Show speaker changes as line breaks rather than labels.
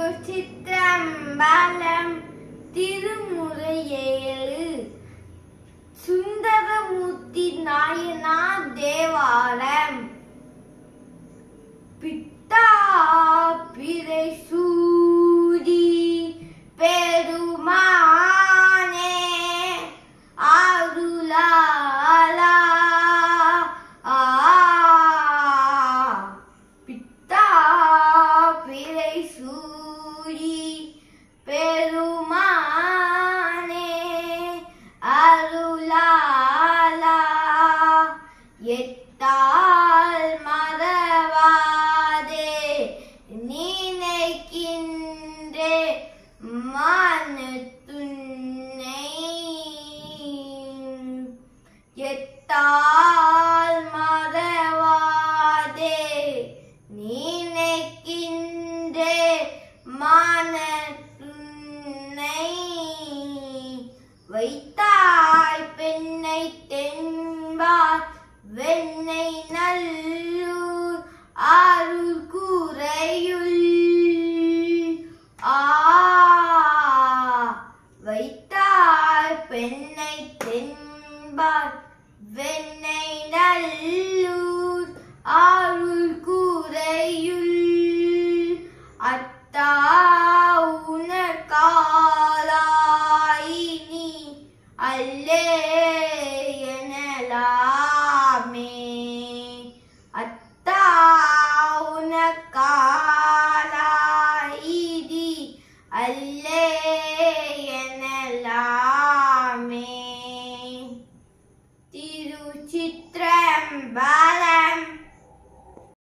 திருச்சிற்றம்பலம் திருமுறை 7 சுந்தரமூர்த்தி நாயனார் தேவாரம். பித்தா பிறை சூடி பெருமானே அருளாளா பித்தா பிறை சூடி பெருமானே அருளாளா எத்தால் மறவாதே நினைக்கின்றே மனத்துன்னை எத்தால் மறவாதே நினைக்கின்றே மன